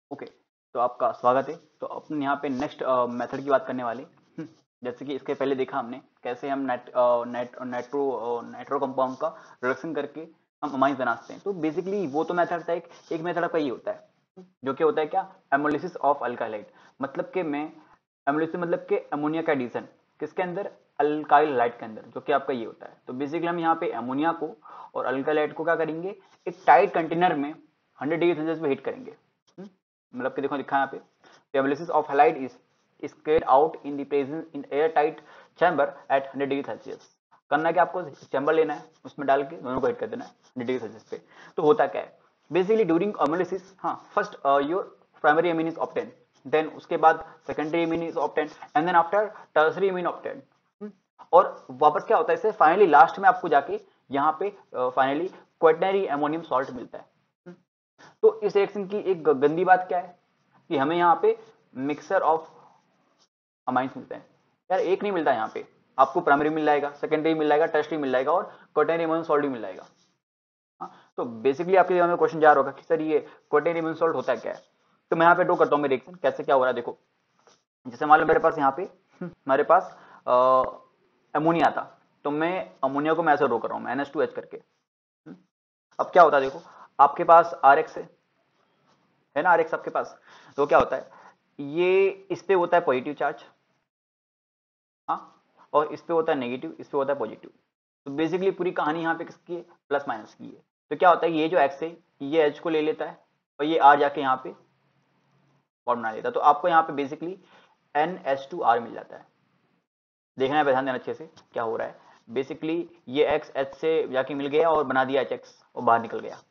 Okay, तो आपका स्वागत है। तो अपन यहाँ पे नेक्स्ट मेथड की बात करने वाले। जैसे कि इसके पहले देखा हमने कैसे हम नाइट्रो कंपाउंड का रिडक्शन करके हम अमाइंस बना सकते हैं। तो बेसिकली वो तो मेथड था, एक मेथड आपका ये होता है जो कि होता है क्या, एमोलिसिस ऑफ अल्काइलाइड। मतलब कि मैं एमोलिसिस मतलब कि अमोनिया का एडिशन किसके अंदर, अल्काइल हाइड के अंदर, जो कि आपका ये होता है। तो बेसिकली हम यहाँ पे अमोनिया को और अल्काइलाइड को क्या करेंगे, एक टाइट कंटेनर में 100 डिग्री सेल्सियस पे हीट करेंगे। मतलब कि देखो लिखा है यहाँ पे, the analysis of halide is carried out in the presence in airtight chamber at 100 degree Celsius. करना क्या आपको, चैम्बर लेना है, उसमें डाल के दोनों को हीट कर देना है 100 डिग्री सेल्सियस पे। तो होता क्या है बेसिकली ड्यूरिंग एनालिसिस, हाँ first your primary amine is obtain, then उसके बाद secondary amine is obtain and then after tertiary amine obtain. और वापस क्या होता है इससे, फाइनली लास्ट में आपको जाके यहाँ पे फाइनली क्वाटरनरी अमोनियम सॉल्ट मिलता है। तो इस रिएक्शन की एक गंदी बात क्या है कि हमें यहाँ पे मिक्सर ऑफ अमाइंस मिलते हैं। यार एक नहीं मिलता यहाँ पे, आपको प्राइमरी मिल जाएगा, सेकेंडरी मिल जाएगा, टर्शरी मिल जाएगा और क्वाटरनरी अमोनियम सॉल्ट भी मिल जाएगा। हाँ, तो बेसिकली आपके दिमाग में क्वेश्चन जा रहा होगा कि सर ये क्वाटरनरी अमोनियम सॉल्ट होता है क्या है। तो मैं यहाँ पे ड्रॉ करता हूँ रिएक्शन कैसे क्या हो रहा है। देखो जैसे मान लो मेरे पास यहाँ पे हमारे पास अमोनिया था, तो मैं अमोनिया को मैं ऐसे ड्रॉ कर रहा हूँ NH2H करके। अब क्या होता है देखो, आपके पास RX है ना, RX आपके पास। तो क्या होता है, ये इस पे होता है पॉजिटिव चार्ज, हाँ, और इस पे होता है नेगेटिव, इस पे होता है पॉजिटिव। तो बेसिकली पूरी कहानी यहाँ पे किसकी है, प्लस माइनस की है। तो क्या होता है, ये जो एक्स है ये एच को ले लेता है और ये आर जाके यहाँ पे बॉन्ड बना लेता है। तो आपको यहाँ पे बेसिकली NH2R मिल जाता है। देखना है, ध्यान देना अच्छे से क्या हो रहा है। बेसिकली ये एक्स एच से जाके मिल गया और बना दिया HX और बाहर निकल गया,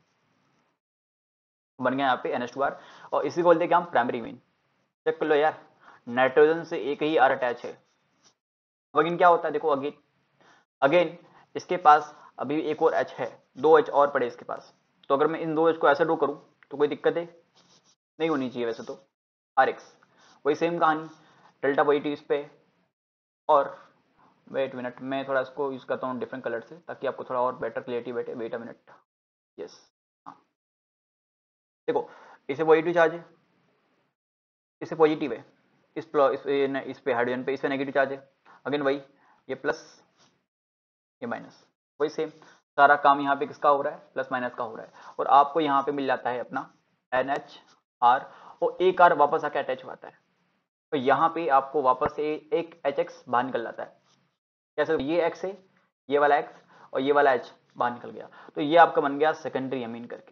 बन गया यहाँ पे NH2R। और इसी को बोलते हैं क्या हम, प्राइमरी मीन। चेक कर लो यार, नाइट्रोजन से एक ही आर अटैच है। अगेन क्या होता है देखो, अगेन अगेन इसके पास अभी एक और H है, दो H और पड़े इसके पास। तो अगर मैं इन दो H को ऐसे ड्रॉ करूं तो कोई दिक्कत है, नहीं होनी चाहिए वैसे तो। RX वही सेम कहानी, डेल्टा पॉजिटिव इस पे। और वेट मिनट, मैं थोड़ा इसको यूज करता हूँ डिफरेंट कलर से ताकि आपको थोड़ा और बेटर क्लियरिटी बैठे। Wait a minute, yes. हाँ देखो, इसे पॉजिटिव चार्ज है, इसे पॉजिटिव है, इस पे हाइड्रोजन पे, इस पे नेगेटिव चार्ज है। अगेन वही, ये प्लस ये माइनस, वही सेम। सारा काम यहाँ पे किसका हो रहा है, प्लस माइनस का हो रहा है। और आपको यहाँ पे मिल जाता है अपना NHR, और एक आर वापस आके अटैच हो जाता है। तो यहाँ पे आपको वापस से एक HX बाहर निकल जाता है। कैसे, ये X है, ये वाला X और ये वाला H बाहर निकल गया। तो ये आपका बन गया सेकेंडरी अमीन करके।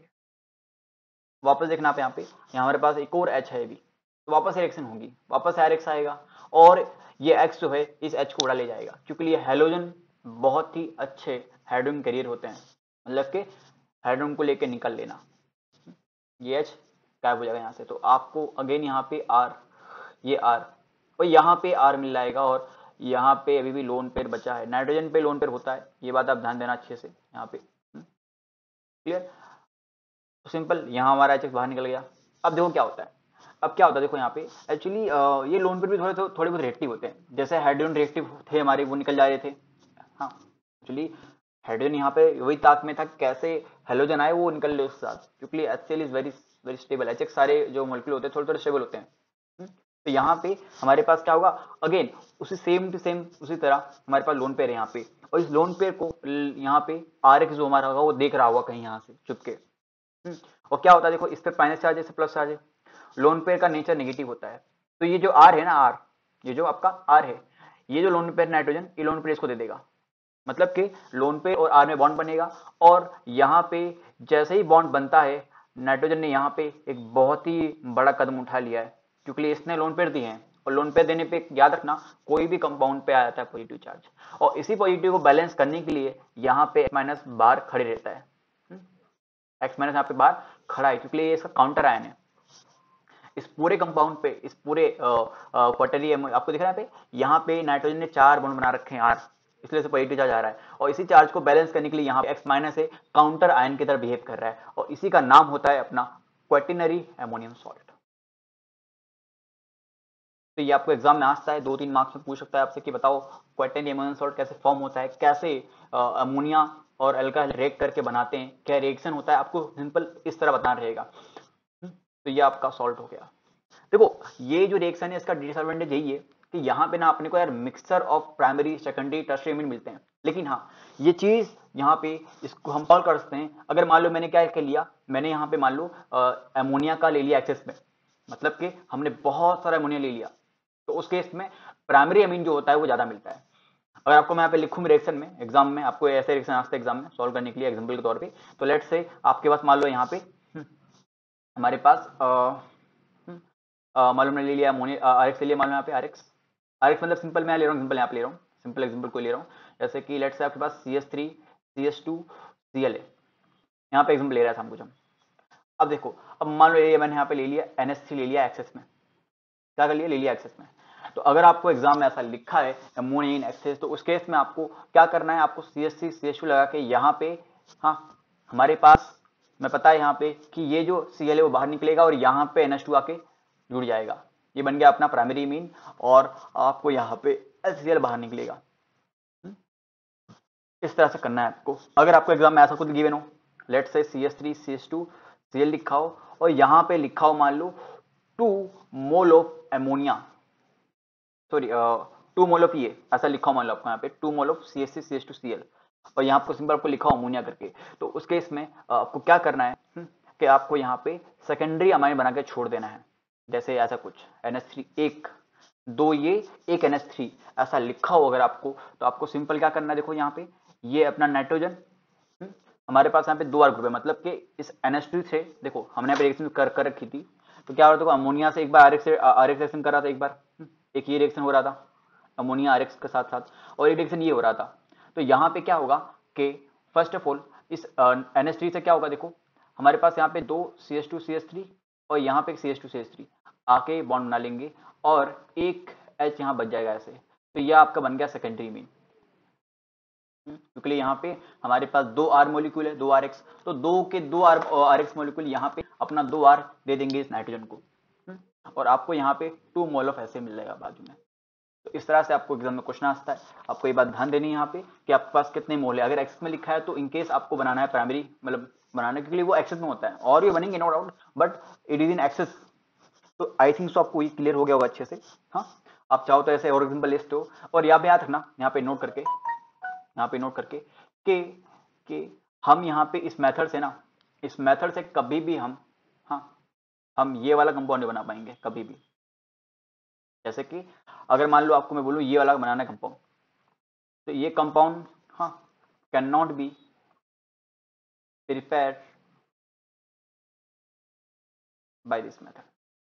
वापस देखना आप यहाँ पे, यहाँ हमारे पास एक और H है भी, तो वापस रिएक्शन होगी, वापस RX आएगा और ये X जो है इस H को उड़ा ले जाएगा। क्योंकि ये हैलोजन बहुत ही अच्छे हाइड्रोजन कैरियर होते हैं, मतलब कि हाइड्रोजन को लेके निकल लेना। ये H गायब हो जाएगा यहाँ से, तो आपको अगेन यहाँ पे R, ये R और यहाँ पे R मिल जाएगा। और यहाँ पे अभी भी लोन पेयर बचा है, नाइट्रोजन पे लोन पेयर होता है, ये बात आप ध्यान देना अच्छे से यहाँ पे। क्लियर, तो सिंपल, यहाँ हमारा HX बाहर निकल गया। अब देखो क्या होता है, अब क्या होता है देखो यहाँ पे एक्चुअली ये लोन पेयर भी थोड़े बहुत रिएक्टिव होते हैं। जैसे हाइड्रोजन रिएक्टिव थे हमारे, वो निकल जा रहे थे। हाँ एक्चुअली हाइड्रोजन यहाँ पे वही ताक में था, कैसे हेलोजन आए वो निकल ले उसके साथ, क्योंकि HCl is very very stable. HX सारे जो मॉलिक्यूल होते हैं थोड़े थोड़े स्टेबल होते हैं। तो यहाँ पे हमारे पास क्या होगा, अगेन उसी सेम टू सेम उसी तरह हमारे पास लोन पेयर है यहाँ पे। और इस लोन पेयर को यहाँ पे RX जो हमारा होगा वो देख रहा होगा कहीं यहाँ से चुप के। और क्या होता है देखो, इस पे माइनस चार्ज है, इस पे प्लस चार्ज है। लोन पेयर का नेचर नेगेटिव होता है। तो ये जो R है ना, R, ये जो आपका R है, ये जो लोन पेयर नाइट्रोजन, ये लोन पेयर इसको दे देगा। मतलब कि लोन पेयर और R में बॉन्ड बनेगा। और यहाँ पे जैसे ही बॉन्ड बनता है, नाइट्रोजन ने यहाँ पे एक बहुत ही बड़ा कदम उठा लिया है, क्योंकि इसने लोन पेयर दिए हैं। और लोन पेयर देने पे याद रखना, कोई भी कंपाउंड पे आ जाता है पॉजिटिव चार्ज, और इसी पॉजिटिव को बैलेंस करने के लिए यहाँ पे माइनस बार खड़े रहता है। एक्स माइनस यहाँ पे बार खड़ा है, क्योंकि ये इसका काउंटर आयन है। इस पूरे कंपाउंड पे, इस पूरे क्वार्टरी आपको दिख रहा है यहाँ पे नाइट्रोजन ने 4 बॉन्ड बना रखे हैं R, इसलिए से पॉजिटिव चार्ज आ रहा है। और इसी चार्ज को बैलेंस करने के लिए यहाँ पे एक्स माइनस है, काउंटर आयन की तरह बिहेव कर रहा है, और इसी का नाम होता है अपना क्वाटिनरी अमोनियम सॉल्ट। तो ये आपको एग्जाम में आ सकता है, 2-3 मार्क्स में पूछ सकता है आपसे कि बताओ क्वाटिनरी अमोनियम सॉल्ट कैसे फॉर्म होता है, कैसे अमोनिया और अल्काइल रिएक्ट करके बनाते हैं, क्या रिएक्शन होता है, आपको सिंपल इस तरह बताना रहेगा। तो ये आपका सॉल्ट हो गया। देखो ये जो रिएक्शन है इसका डिसएडवांटेज यही है कि यहाँ पे ना अपने को यार mixture of primary secondary tertiary amine मिलते हैं, लेकिन हाँ ये चीज यहाँ पे इसको हम सॉल्व कर सकते हैं। अगर मान लो मैंने क्या क्या लिया, मैंने यहाँ पे मान लो अमोनिया का ले लिया एक्सेस में, मतलब कि हमने बहुत सारा अमोनिया ले लिया, तो उस केस में प्राइमरी अमीन जो होता है वो ज्यादा मिलता है। अगर आपको मैं यहाँ पे लिखूं रिएक्शन में, एग्जाम में आपको ऐसे रिएक्शन आते हैं एग्जाम में सॉल्व करने के लिए एग्जाम्पल के तौर पे, तो लेट से आपके पास मान लो यहाँ पे हमारे पास मालूम ने ले लिया अमोनिया, आरएक्स ले लिया, मालूम यहाँ पे आरएक्स, आरएक्स मतलब सिंपल मैं ले रहा हूँ, सिंपल यहाँ पे ले रहा हूँ, सिंपल एग्जाम्पल को ले रहा हूँ, जैसे कि लेट से आपके पास CH3 CH2 Cl है, यहाँ पे एग्जाम्पल ले रहा था हम कुछ हम। अब देखो अब मान लो ये मैंने यहाँ पे ले लिया NH3 ले लिया एक्सेस में, क्या कर लिया, ले लिया एक्सेस में। तो अगर आपको एग्जाम में ऐसा लिखा है अमोनिया इन एक्सेस, तो उस केस में आपको क्या करना है, आपको CH3 CH2 लगा के यहाँ पे, हाँ हमारे पास मैं पता है यहाँ पे कि ये जो Cl है वो बाहर निकलेगा और यहाँ पे NH2 आके जुड़ जाएगा, ये बन गया अपना प्राइमरी मीन, और आपको यहाँ पे HCl बाहर निकलेगा। इस तरह से करना है आपको। अगर आपको एग्जाम में ऐसा कुछ गिवन हो, लेट से CH3 CH2 Cl लिखा हो और यहाँ पे लिखा हो मान लो 2 mole of ammonia, sorry 2 mole of ये ऐसा लिखा हो मान लो आपको यहाँ पे 2 mole of CH3 CH2 Cl, और यहाँ आपको सिंपल आपको लिखा हो अमोनिया करके, तो उस केस में आपको क्या करना है कि आपको यहाँ पे सेकेंडरी अमाइन बना के छोड़ देना है। जैसे ऐसा कुछ NH3 एक, दो ये एक NH3 ऐसा लिखा हो अगर आपको, तो आपको सिंपल क्या करना है, देखो यहाँ पे ये अपना नाइट्रोजन, हमारे पास यहाँ पे 2 R ग्रुप है, मतलब कि इस NH3 से देखो हमने यहाँ पे रिएक्शन कर रखी थी, तो क्या हो रहा था, अमोनिया से एक बार आरएक्स रिएक्शन कर रहा था, एक बार एक ये रिएक्शन हो रहा था अमोनिया आरएक्स के साथ साथ, और एक रिएक्शन ये हो रहा था। तो यहाँ पे क्या होगा कि फर्स्ट ऑफ ऑल इस NH3 से क्या होगा, देखो हमारे पास यहाँ पे 2 CH2 CH3 और यहाँ पे CH2 CH3 आके बॉन्ड बना लेंगे और एक H यहाँ बच जाएगा ऐसे, तो यह आपका बन गया सेकेंडरी मीन। क्योंकि यहाँ पे हमारे पास 2 R मॉलिक्यूल है, 2 RX, तो 2 के 2 RX मॉलिक्यूल यहाँ पे अपना 2 R दे देंगे इस नाइट्रोजन को, और आपको यहाँ पे 2 मोल ऑफ ऐसे मिल जाएगा बाजू में। तो इस तरह से आपको एग्जाम में क्वेश्चन आता है। आपको ये बात ध्यान देनी है यहाँ पे कि आपके पास कितने मोल है। अगर एक्सेस में लिखा है तो इनकेस आपको बनाना है प्राइमरी, मतलब बनाने के लिए वो एक्सेस में होता है और ये बनेंगे no doubt, but it is in excess. तो आई थिंक सो आपको ये क्लियर हो गया होगा अच्छे से। हाँ आप चाहो तो ऐसे और एग्जाम्पल लिस्ट हो, और यहाँ पे याद रखना, यहाँ पे नोट करके, यहाँ पे नोट करके कि हम यहाँ पे इस मेथड से ना, इस मेथड से कभी भी हम ये वाला कंपाउंड नहीं बना पाएंगे कभी भी। जैसे कि अगर मान लो आपको मैं बोलूं ये वाला बनाना है कंपाउंड, तो ये compound can not be prepared by this method.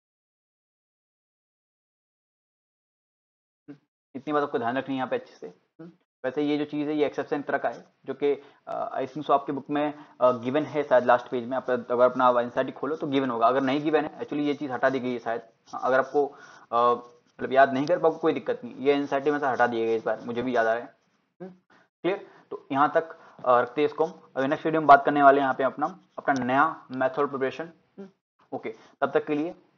इतनी बात आपको ध्यान रखनी है यहाँ पे अच्छे से। वैसे ये जो चीज़ है ये एक्सेप्शन तरह का है, जो कि आई थिंक सो आपके बुक में गिवन है शायद लास्ट पेज में। आप अगर अपना एनसीईआरटी खोलो तो गिवन होगा, अगर नहीं गिवन है एक्चुअली ये चीज़ हटा दी गई है शायद। अगर आपको मतलब याद नहीं कर पाओगे कोई दिक्कत नहीं, ये एनसीईआरटी में से हटा दिए गए इस बार, मुझे भी याद आ रहा है। क्लियर, तो यहाँ तक रखते हैं इसको। अभी नेक्स्ट वीडियो में बात करने वाले हैं यहाँ पे अपना नया मेथड प्रिपरेशन। ओके, तब तक के लिए